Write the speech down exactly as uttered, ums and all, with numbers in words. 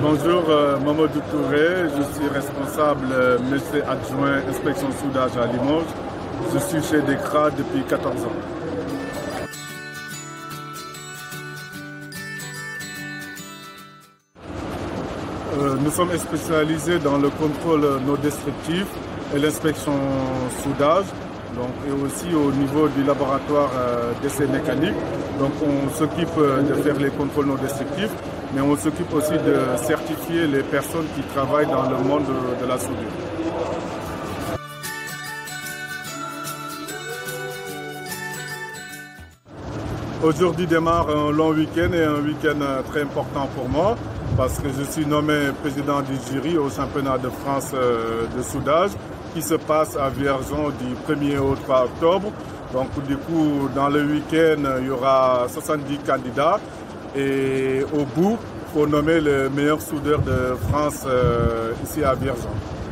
Bonjour, euh, Mamadou Touré, je suis responsable euh, métier adjoint inspection soudage à Limoges. Je suis chez Decra depuis quatorze ans. Euh, nous sommes spécialisés dans le contrôle non destructif et l'inspection soudage, donc, et aussi au niveau du laboratoire euh, d'essais mécaniques. Donc on s'occupe de faire les contrôles non destructifs, mais on s'occupe aussi de certifier les personnes qui travaillent dans le monde de, de la soudure. Aujourd'hui démarre un long week-end et un week-end très important pour moi parce que je suis nommé président du jury au championnat de France de soudage qui se passe à Vierzon du premier au trois octobre. Donc du coup, dans le week-end, il y aura soixante-dix candidats et au bout, il faut nommer le meilleur soudeur de France euh, ici à Vierzon.